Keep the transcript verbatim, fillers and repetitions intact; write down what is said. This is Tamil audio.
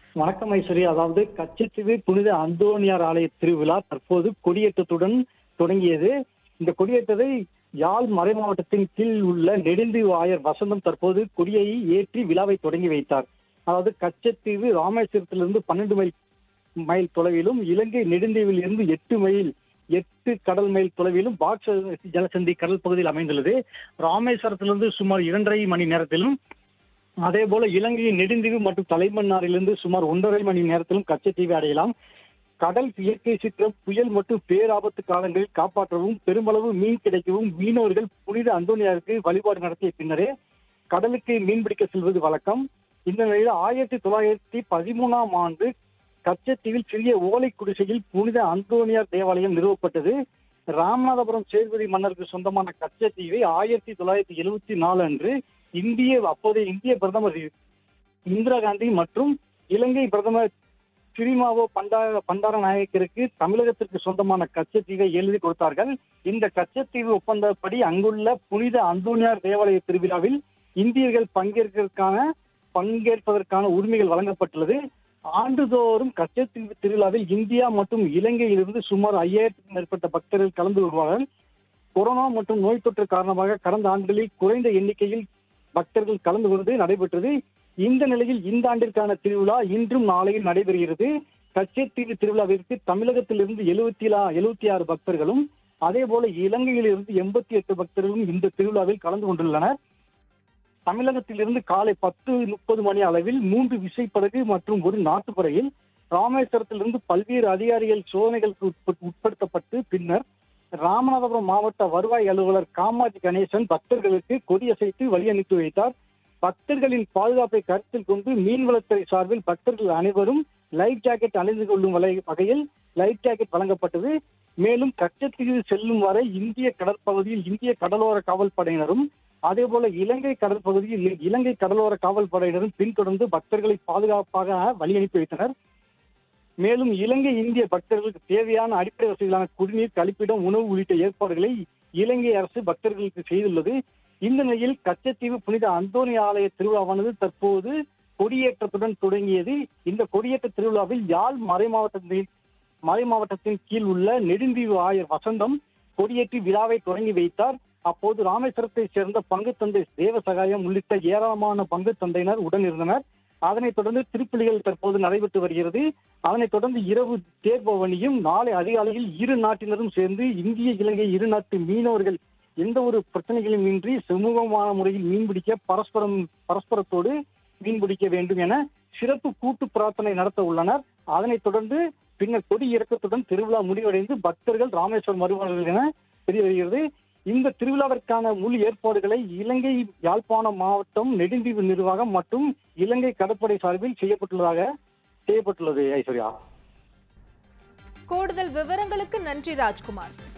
வணக்கம் ஐஸ்வர்யா. அதாவது கச்சத்தீவு புனித அந்தோனியார் ஆலய திருவிழா தற்போது கொடியேற்றத்துடன் தொடங்கியது. இந்த கொடியேற்றத்தை யாழ் மறை மாவட்டத்தின் கீழ் உள்ள நெடுந்தீவு ஆயர் வசந்தம் தற்போது கொடியை ஏற்றி விழாவை தொடங்கி வைத்தார். அதாவது கச்சத்தீவு ராமேஸ்வரத்திலிருந்து பன்னெண்டு மைல் மைல் தொலைவிலும், இலங்கை நெடுந்தீவில் இருந்து எட்டு மைல் எட்டு கடல் மைல் தொலைவிலும் பாக்ஸ் ஜலசந்தி கடல் பகுதியில் அமைந்துள்ளது. ராமேஸ்வரத்திலிருந்து சுமார் இரண்டரை மணி நேரத்திலும், அதே போல இலங்கையின் நெடுந்தீவு மற்றும் தலைமன்னாரிலிருந்து சுமார் ஒன்றரை மணி நேரத்திலும் கச்சத்தீவை அடையலாம். கடல் இயற்கை சீற்றம், புயல் மற்றும் பேராபத்து காலங்களில் காப்பாற்றவும், பெருமளவு மீன் கிடைக்கவும் மீனவர்கள் புனித அந்தோனியாருக்கு வழிபாடு நடத்திய பின்னரே கடலுக்கு மீன்பிடிக்க செல்வது வழக்கம். இந்த நிலையில் ஆயிரத்தி தொள்ளாயிரத்தி பதிமூணாம் ஆண்டு கச்சத்தீவில் சிறிய ஓலை குடிசையில் புனித அந்தோனியார் தேவாலயம் நிறுவப்பட்டது. ராமநாதபுரம் சேதுபதி மன்னருக்கு சொந்தமான கச்சத்தீவை ஆயிரத்தி தொள்ளாயிரத்தி எழுபத்தி நாலு அன்று இந்திய அப்போதைய இந்திய பிரதமர் இந்திரா காந்தி மற்றும் இலங்கை பிரதமர் சிறிமாவோ பண்டார பண்டார நாயக்கருக்கு தமிழகத்திற்கு சொந்தமான கச்சத்தீவை எழுதி கொடுத்தார்கள். இந்த கச்சத்தீவு ஒப்பந்தப்படி அங்குள்ள புனித அந்தோனியார் தேவாலய திருவிழாவில் இந்தியர்கள் பங்கேற்பதற்கான பங்கேற்பதற்கான உரிமைகள் வழங்கப்பட்டுள்ளது. ஆண்டுதோறும் கச்சத்தீவு திருவிழாவில் இந்தியா மற்றும் இலங்கையிலிருந்து சுமார் ஐயாயிரத்துக்கும் மேற்பட்ட பக்தர்கள் கலந்து கொள்வார்கள். கொரோனா மற்றும் நோய் தொற்று காரணமாக கடந்த ஆண்டுகளில் குறைந்த எண்ணிக்கையில் பக்தர்கள் கலந்து கொண்டு நடைபெற்றது. இந்த நிலையில் இந்த ஆண்டிற்கான திருவிழா இன்றும் நாளையும் நடைபெறுகிறது. கச்சத்தீவு திருவிழாவிற்கு தமிழகத்திலிருந்து எழுபத்தி எழுபத்தி ஆறு பக்தர்களும், அதே போல இலங்கையிலிருந்து எண்பத்தி எட்டு பக்தர்களும் இந்த திருவிழாவில் கலந்து கொண்டுள்ளனர். தமிழகத்திலிருந்து காலை பத்து முப்பது மணி அளவில் மூன்று விசைப்படகு மற்றும் ஒரு நாட்டுப்படையில் ராமேஸ்வரத்திலிருந்து பல்வேறு அதிகாரிகள் சோதனைகளுக்கு உட்படுத்தப்பட்டு பின்னர் ராமநாதபுரம் மாவட்ட வருவாய் அலுவலர் காமாஜி கணேசன் பக்தர்களுக்கு கொடியசைத்து வழி அனுப்பி வைத்தார். பக்தர்களின் பாதுகாப்பை கருத்தில் கொண்டு மீன்வளத்துறை சார்பில் பக்தர்கள் அனைவரும் லைஃப் ஜாக்கெட் அணிந்து கொள்ளும் வகையில் லைஃப் ஜாக்கெட் வழங்கப்பட்டது. மேலும் கச்சத்தீவு செல்லும் வரை இந்திய கடற்பகுதியில் இந்திய கடலோர காவல் படையினரும், அதே போல இலங்கை கடல் பகுதியில் இலங்கை கடலோர காவல் படையினரும் பின்தொடர்ந்து பக்தர்களை பாதுகாப்பாக வழி அனுப்பி வைத்தனர். மேலும் இலங்கை இந்திய பக்தர்களுக்கு தேவையான அடிப்படை வசதிகளான குடிநீர், கழிப்பிடம், உணவு உள்ளிட்ட ஏற்பாடுகளை இலங்கை அரசு பக்தர்களுக்கு செய்துள்ளது. இந்த நிலையில் கச்சத்தீவு புனித அந்தோனி ஆலய திருவிழாவானது தற்போது கொடியேற்றத்துடன் தொடங்கியது. இந்த கொடியேற்ற திருவிழாவில் யாழ் மறை மாவட்டத்தில் மறை மாவட்டத்தின் கீழ் உள்ள நெடுந்தீவு ஆயர் வசந்தம் கொடியேற்றி விழாவை தொடங்கி வைத்தார். அப்போது ராமேஸ்வரத்தை சேர்ந்த பங்கு தந்தை தேவசகாயம் உள்ளிட்ட ஏராளமான பங்கு தந்தையினர் உடன் இருந்தனர். அதனைத் தொடர்ந்து திருப்பலிகள் தற்போது நடைபெற்று வருகிறது. அதனைத் தொடர்ந்து இரவு தேர்பவனியும் நாளை அதிகாலையில் இரு நாட்டினரும் சேர்ந்து இந்திய இலங்கை இரு நாட்டு மீனவர்கள் எந்த ஒரு பிரச்சனைகளும் இன்றி சுமூகமான முறையில் மீன்பிடிக்க பரஸ்பரம் பரஸ்பரத்தோடு மீன்பிடிக்க வேண்டும் என சிறப்பு கூட்டு பிரார்த்தனை நடத்த உள்ளனர். அதனைத் தொடர்ந்து பின்னர் கொடி இறக்கத்துடன் திருவிழா முடிவடைந்து பக்தர்கள் ராமேஸ்வரம் வருவார்கள் என தெரிய வருகிறது. இந்த திருவிழாவிற்கான முழு ஏற்பாடுகளை இலங்கை யாழ்ப்பாணம் மாவட்டம் நெடுந்தீவு நிர்வாகம் மற்றும் இலங்கை கடற்படை சார்பில் செய்யப்பட்டுள்ளதாக செய்யப்பட்டுள்ளது. ஐஸ்வர்யா, கூடுதல் விவரங்களுக்கு நன்றி ராஜ்குமார்.